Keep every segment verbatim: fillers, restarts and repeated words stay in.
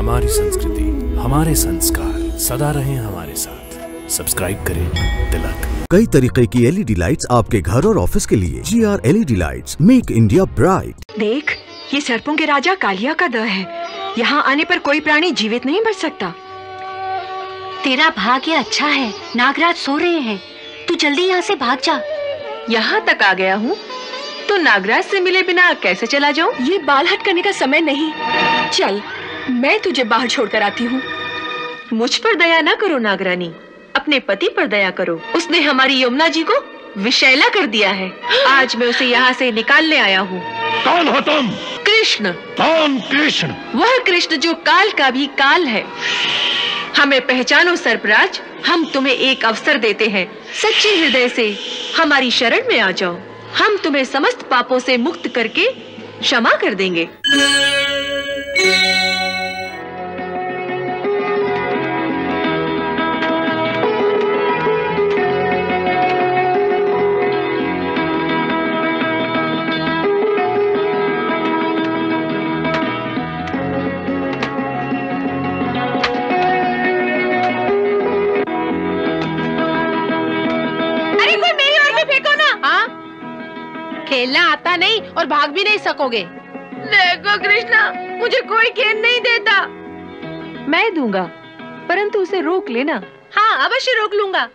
हमारी संस्कृति, हमारे संस्कार सदा रहें हमारे साथ। सब्सक्राइब करें तिलक। कई तरीके की एलईडी लाइट्स आपके घर और ऑफिस के लिए। G R LED lights, make India bright. देख, ये सर्पों के राजा कालिया का दह है। यहाँ आने पर कोई प्राणी जीवित नहीं बच सकता। तेरा भाग्य अच्छा है, नागराज सो रहे हैं। तू जल्दी यहाँ से भाग जा। यहाँ तक आ गया हूँ तो नागराज से मिले बिना कैसे चला जाऊँ? ये बाल हट करने का समय नहीं। चल, मैं तुझे बाहर छोड़कर आती हूँ। मुझ पर दया न करो नागरानी, अपने पति पर दया करो। उसने हमारी यमुना जी को विषैला कर दिया है। आज मैं उसे यहाँ से निकालने आया हूँ। कौन हो तुम? कृष्ण। कौन कृष्ण? वह कृष्ण जो काल का भी काल है। हमें पहचानो सर्पराज, हम तुम्हें एक अवसर देते हैं। सच्चे हृदय से हमारी शरण में आ जाओ। हम तुम्हें समस्त पापों से मुक्त करके क्षमा कर देंगे। खेलना आता नहीं और भाग भी नहीं सकोगे। देखो कृष्णा, मुझे कोई गेंद नहीं देता। मैं दूंगा, परंतु उसे रोक लेना। हाँ, अवश्य रोक लूंगा।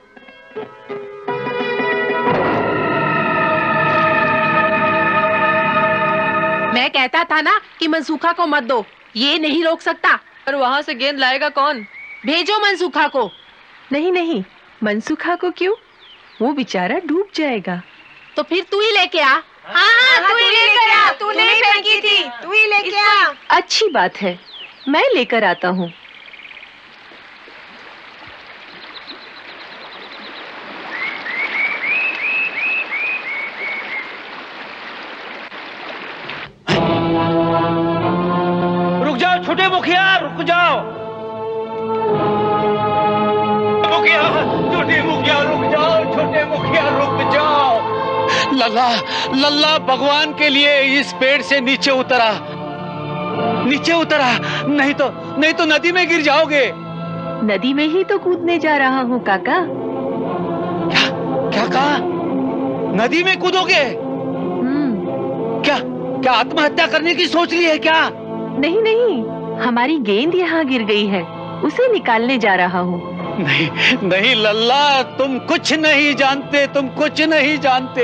मैं कहता था ना कि मनसूखा को मत दो। ये नहीं रोक सकता। और वहाँ से गेंद लाएगा कौन? भेजो मनसूखा को। नहीं नहीं, मनसूखा को क्यों? वो बेचारा डूब जाएगा। तो फिर तू ही लेके आ। हाँ, हाँ, तू ही लेकर आ। तू नहीं फेंकी थी, तू ही लेके आ। अच्छी बात है, मैं लेकर आता हूँ। रुक जाओ छोटे मुखिया, रुक जाओ। मुखिया, छोटे मुखिया रुक जाओ, छोटे मुखिया रुक जाओ। लल्ला, लल्ला भगवान के लिए इस पेड़ से नीचे उतरा, नीचे उतरा, नहीं तो नहीं तो नदी में गिर जाओगे। नदी में ही तो कूदने जा रहा हूँ काका। क्या क्या कहा? नदी में कूदोगे? हम्म। क्या क्या आत्महत्या करने की सोच ली है क्या? नहीं नहीं, हमारी गेंद यहाँ गिर गई है, उसे निकालने जा रहा हूँ। नहीं नहीं लल्ला, तुम कुछ नहीं जानते, तुम कुछ नहीं जानते।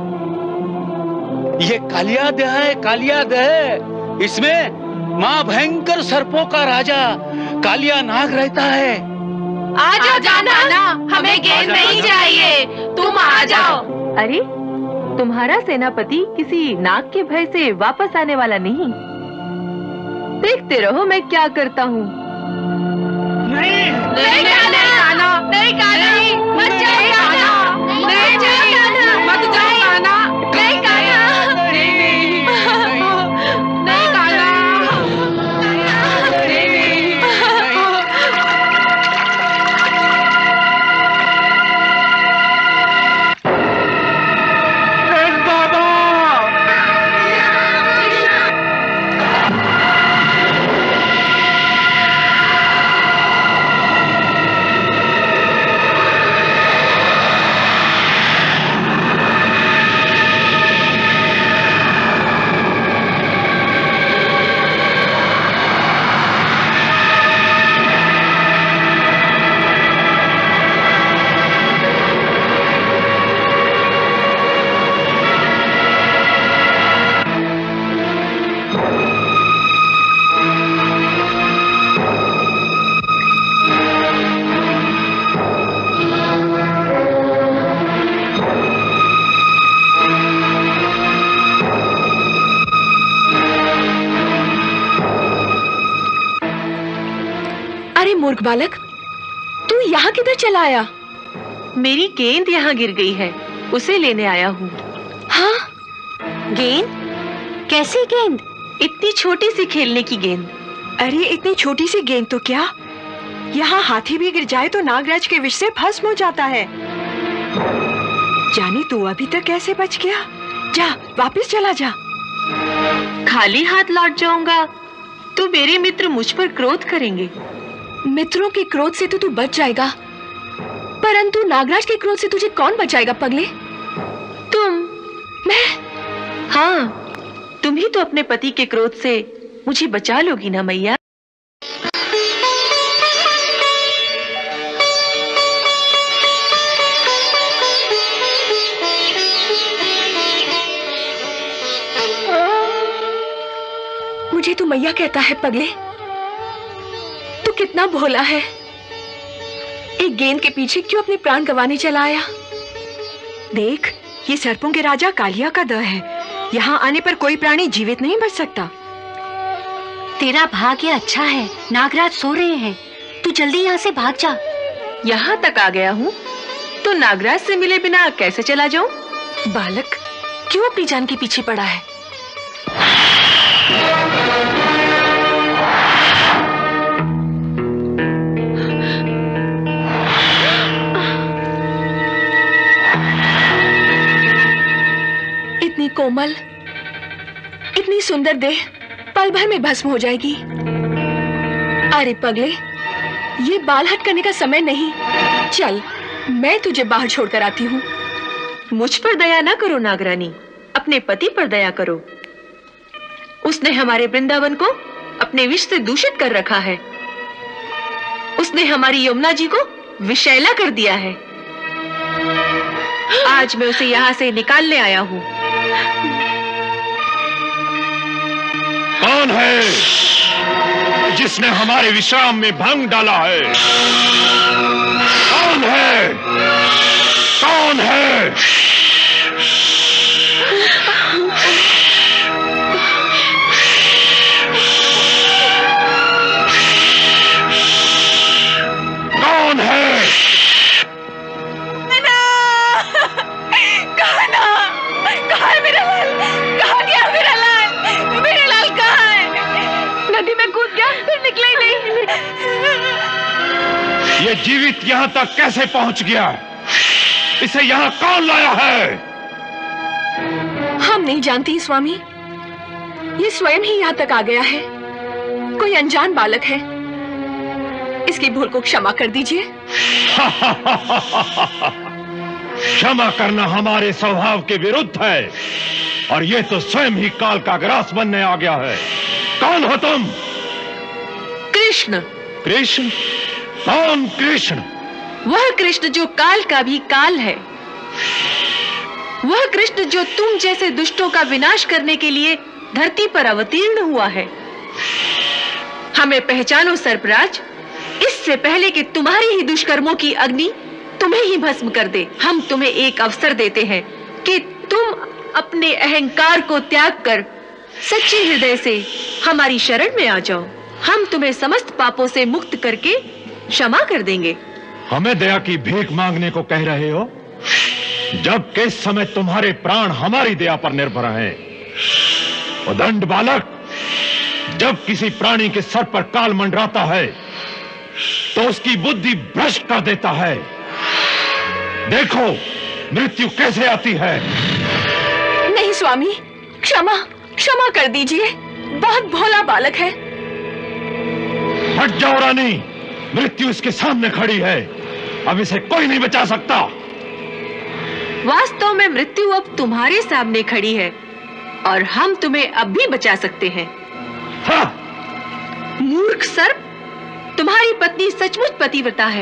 ये कालिया दह है, कालिया दह। इसमें माँ भयंकर सर्पों का राजा कालिया नाग रहता है। आ जाओ जाना, हमें गेंद नहीं चाहिए, तुम आ जाओ। अरे, तुम्हारा सेनापति किसी नाग के भय से वापस आने वाला नहीं। देखते रहो मैं क्या करता हूँ। नहीं नहीं काना, नहीं काना, मत जाओ काना, नहीं जाओ काना, मत जाओ काना, नहीं काना, नहीं काना, बाबा। मूर्ख बालक, तू यहाँ किधर चला आया? मेरी गेंद यहाँ गिर गई है, उसे लेने आया हूँ। हाँ? गेंद? कैसी गेंद? इतनी छोटी सी खेलने की गेंद। अरे इतनी छोटी सी गेंद तो क्या, यहाँ हाथी भी गिर जाए तो नागराज के विष से भस्म हो जाता है। जाने तू अभी तक कैसे बच गया? जा वापस चला जा। खाली हाथ लौट जाऊंगा तो मेरे मित्र मुझ पर क्रोध करेंगे। मित्रों के क्रोध से तो तू बच जाएगा, परंतु नागराज के क्रोध से तुझे कौन बचाएगा पगले? तुम। मैं? हाँ, तुम ही तो अपने पति के क्रोध से मुझे बचा लोगी ना मैया। मुझे तू मैया कहता है पगले? तू कितना भोला है। एक गेंद के पीछे क्यों अपने प्राण गंवाने चला आया? देख, ये सर्पों के राजा कालिया का दह है। यहाँ आने पर कोई प्राणी जीवित नहीं बच सकता। तेरा भाग्य अच्छा है, नागराज सो रहे हैं। तू जल्दी यहाँ से भाग जा। यहाँ तक आ गया हूँ तो नागराज से मिले बिना कैसे चला जाऊँ? बालक क्यों अपनी जान के पीछे पड़ा है? इतनी कोमल, इतनी सुंदर देह पल भर में भस्म हो जाएगी। अरे पगले, ये बाल हट करने का समय नहीं। चल, मैं तुझे बाहर छोड़कर आती हूँ। मुझ पर दया ना करो नागरानी, अपने पति पर दया करो। उसने हमारे वृंदावन को अपने विष से दूषित कर रखा है। उसने हमारी यमुना जी को विषैला कर दिया है। आज मैं उसे यहाँ से निकालने आया हूँ। कौन है जिसने हमारे विश्राम में भंग डाला है? कौन है? कौन है? कौन है? कहाँ है मेरा लाल? कहाँ गया मेरा लाल? मेरा लाल कहाँ है? नदी में कूद गया, फिर निकला ही नहीं। ये जीवित यहाँ तक कैसे पहुँच गया? इसे यहाँ कौन लाया है? हम नहीं जानती स्वामी, ये स्वयं ही यहाँ तक आ गया है। कोई अनजान बालक है। इसकी भूल को क्षमा कर दीजिए। क्षमा करना हमारे स्वभाव के विरुद्ध है, और ये तो स्वयं ही काल का ग्रास बनने आ गया है। कौन हो तुम? कृष्ण। कृष्ण? कौन कृष्ण? वह कृष्ण जो काल का भी काल है। वह कृष्ण जो तुम जैसे दुष्टों का विनाश करने के लिए धरती पर अवतीर्ण हुआ है। हमें पहचानो सर्पराज, इससे पहले कि तुम्हारी ही दुष्कर्मों की अग्नि तुम्हें ही भस्म कर दे। हम तुम्हें एक अवसर देते हैं कि तुम अपने अहंकार को त्याग कर सच्चे हृदय से हमारी शरण में आ जाओ। हम तुम्हें समस्त पापों से मुक्त करके क्षमा कर देंगे। हमें दया की भीख मांगने को कह रहे हो, जब के समय तुम्हारे प्राण हमारी दया पर निर्भर हैं। उदंड बालक, जब किसी प्राणी के सर पर काल मंडराता है तो उसकी बुद्धि भ्रष्ट कर देता है। देखो मृत्यु कैसे आती है। नहीं स्वामी, क्षमा क्षमा कर दीजिए। बहुत भोला बालक है। हट जाओ रानी, मृत्यु इसके सामने खड़ी है। अब इसे कोई नहीं बचा सकता। वास्तव में मृत्यु अब तुम्हारे सामने खड़ी है और हम तुम्हें अब भी बचा सकते हैं। हाँ। मूर्ख सर्प, तुम्हारी पत्नी सचमुच पतिव्रता है।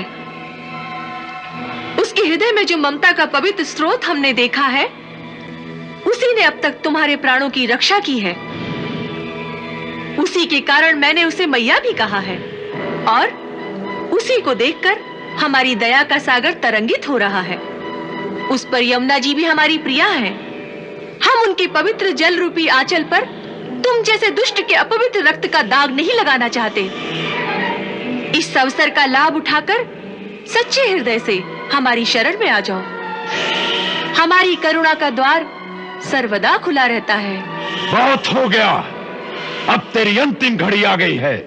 उसके हृदय में जो ममता का पवित्र स्रोत हमने देखा है, उसी ने अब तक तुम्हारे प्राणों की रक्षा की है। उसी के कारण मैंने उसे मैया भी कहा है, और उसी को देखकर हमारी दया का सागर तरंगित हो रहा है। उस पर यमुना जी भी हमारी प्रिया है। हम उनके पवित्र जल रूपी आंचल पर तुम जैसे दुष्ट के अपवित्र रक्त का दाग नहीं लगाना चाहते। इस अवसर का लाभ उठाकर सच्चे हृदय से हमारी शरण में आ जाओ। हमारी करुणा का द्वार सर्वदा खुला रहता है। बहुत हो गया, अब तेरी अंतिम घड़ी आ गई है।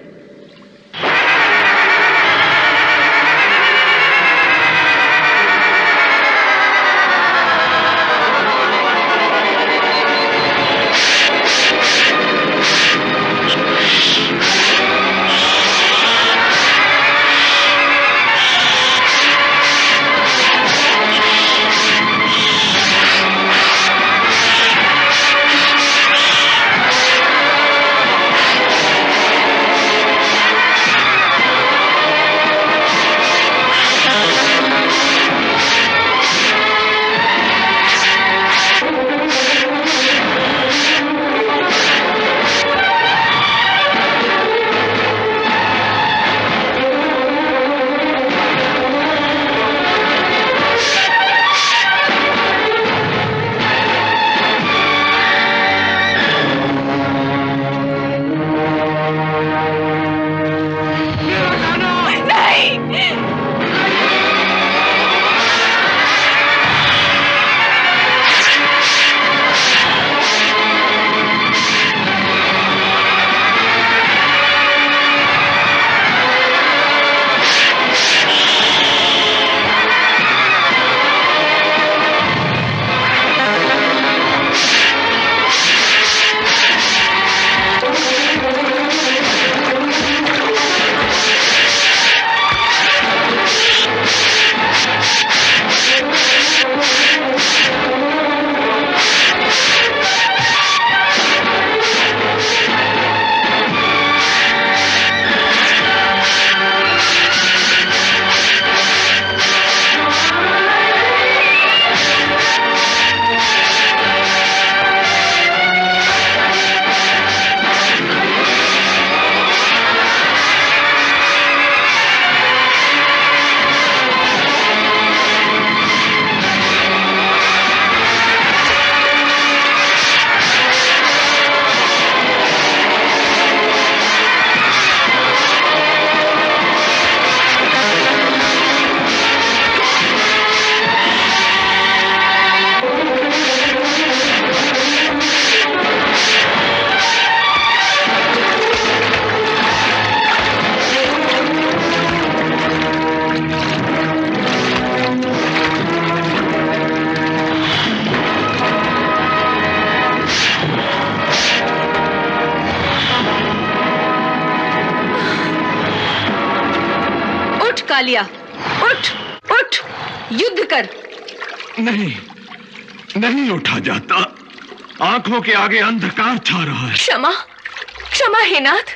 कालिया, उठ उठ, युद्ध कर। नहीं, नहीं उठा जाता। आंखों के आगे अंधकार छा रहा है। क्षमा, क्षमा हे नाथ,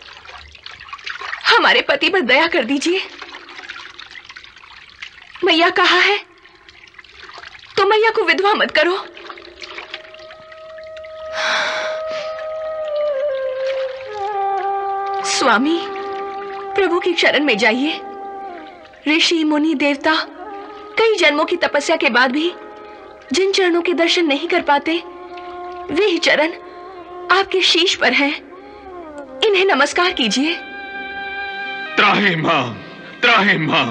हमारे पति पर दया कर दीजिए। मैया कहा है तो मैया को विधवा मत करो। स्वामी, प्रभु की शरण में जाइए। ऋषि मुनि देवता कई जन्मों की तपस्या के बाद भी जिन चरणों के दर्शन नहीं कर पाते, वे ही चरण आपके शीश पर हैं। इन्हें नमस्कार कीजिए। त्राहि मां, त्राहि मां।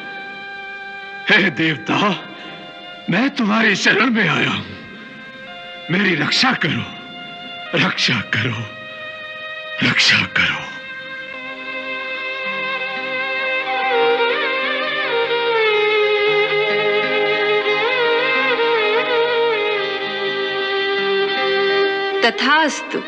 हे देवता, मैं तुम्हारी शरण में आया हूं। मेरी रक्षा करो, रक्षा करो, रक्षा करो। तथास्तु।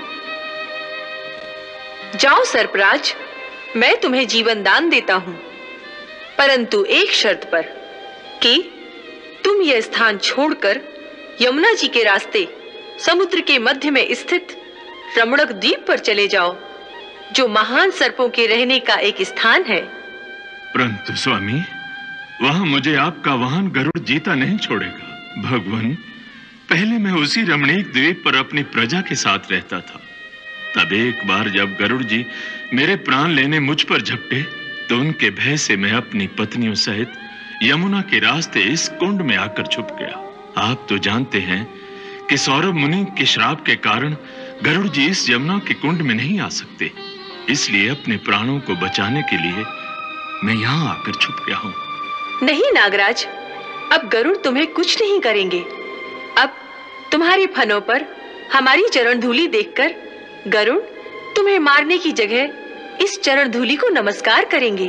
जाओ सर्पराज, मैं तुम्हें जीवन दान देता हूं, परंतु एक शर्त पर कि तुम यह स्थान छोड़कर यमुना जी के रास्ते समुद्र के मध्य में स्थित रमणक द्वीप पर चले जाओ, जो महान सर्पों के रहने का एक स्थान है। परंतु स्वामी, वहां मुझे आपका वाहन गरुड़ जीता नहीं छोड़ेगा। भगवान, पहले मैं उसी रमणीक द्वीप पर अपनी प्रजा के साथ रहता था। तब एक बार जब गरुड़ जी मेरे प्राण लेने मुझ पर झपटे, तो उनके भय से मैं अपनी पत्नियों सहित यमुना के रास्ते इस कुंड में आकर छुप गया। आप तो जानते हैं कि सौरभ मुनि के श्राप के कारण गरुड़ जी इस यमुना के कुंड में नहीं आ सकते। इसलिए अपने प्राणों को बचाने के लिए मैं यहाँ आकर छुप गया हूँ। नहीं नागराज, अब गरुड़ तुम्हें कुछ नहीं करेंगे। अब तुम्हारे फनों पर हमारी चरण धूलि देखकर गरुड़ तुम्हें मारने की जगह इस चरण धूलि को नमस्कार करेंगे।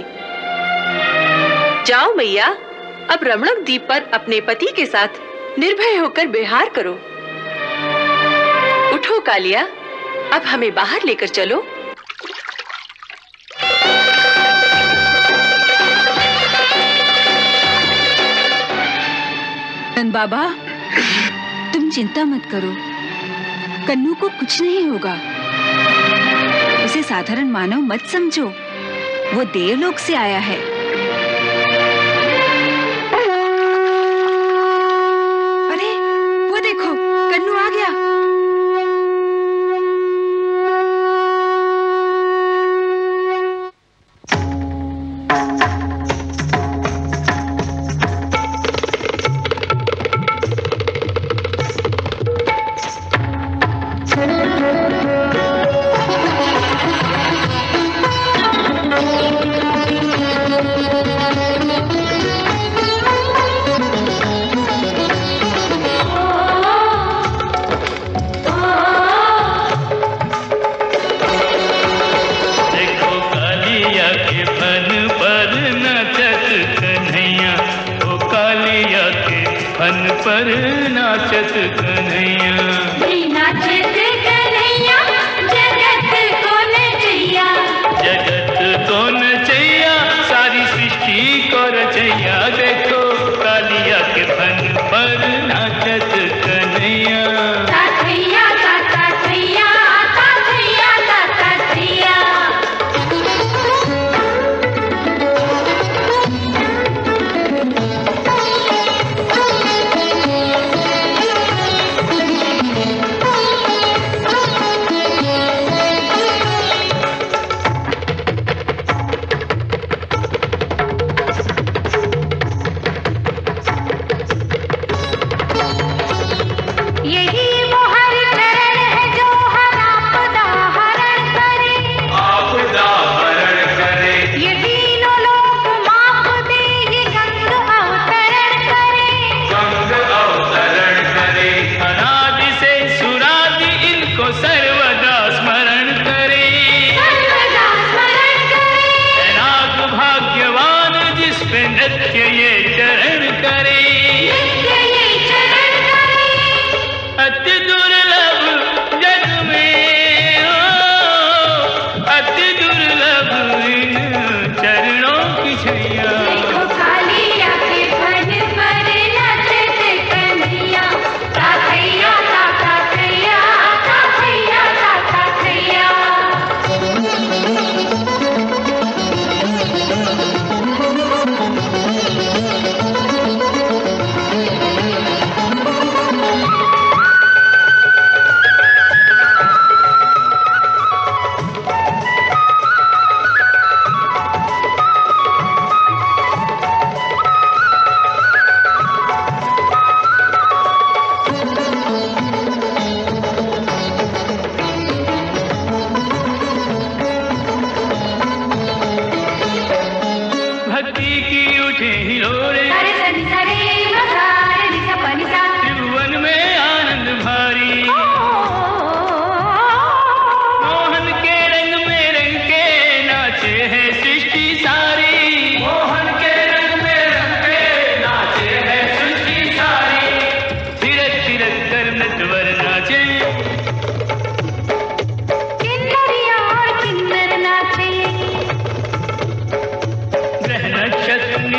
जाओ मैया, अब रमणक द्वीप पर अपने पति के साथ निर्भय होकर विहार करो। उठो कालिया, अब हमें बाहर लेकर चलो। नंद बाबा, तुम चिंता मत करो, कन्नू को कुछ नहीं होगा। उसे साधारण मानव मत समझो, वो देवलोक से आया है। अरे वो देखो, कन्नू आ गया।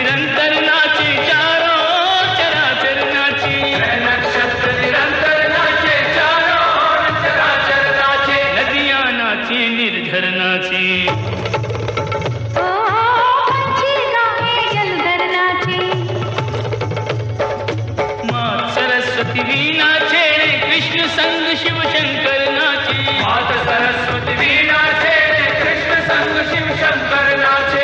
निरंतर नाचे चारों चराचर नाचे, नक्षत्र निरंतर नाचे चारों चराचर नाचे, नदियां नाचे निर्झर नाचे, पंछी गाए जलधर नाचे, माँ सरस्वती वीणा छेड़े कृष्ण संग शिव शंकर नाचे, माता सरस्वती वीणा छेड़े कृष्ण संग शिव शंकर नाचे।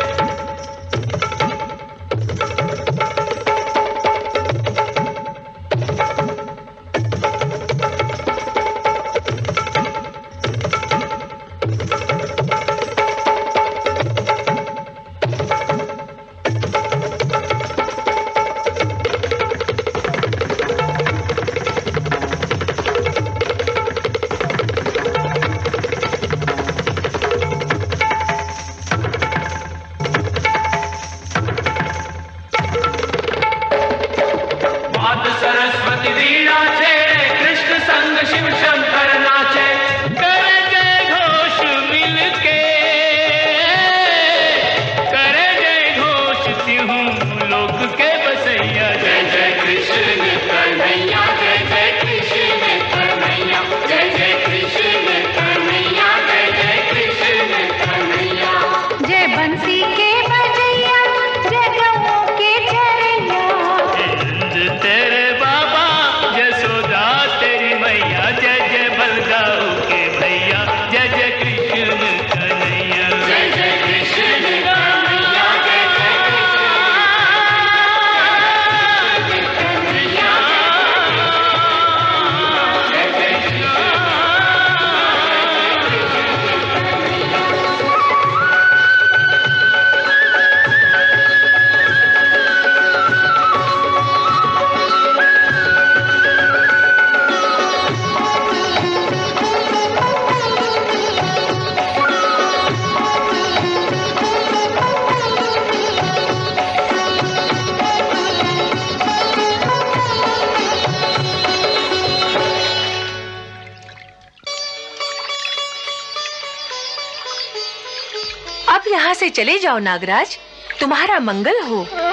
सरस्वती वीणा छेड़े कृष्ण संग शिव शंकर नाचे, करे जय घोष मिलके, करे जय घोष तिहूं लोक के बसैया, जय जय कृष्ण कन्हैया, जय जय कृष्ण कन्हैया, जय जय कृष्ण कन्हैया, जय जय कृष्ण कन्हैया, जय बंसी के बजैया, जय गौओं के चरैया, तेरे बाबा जसोदा तेरी मैया, जय जय बलदाऊ के भैया, जय जय कृष्ण कन्हैया, जय जय कृष्ण कन्हैया, जय जय कृष्ण कन्हैया, जय जय कृष्ण। अब यहाँ से चले जाओ नागराज, तुम्हारा मंगल हो।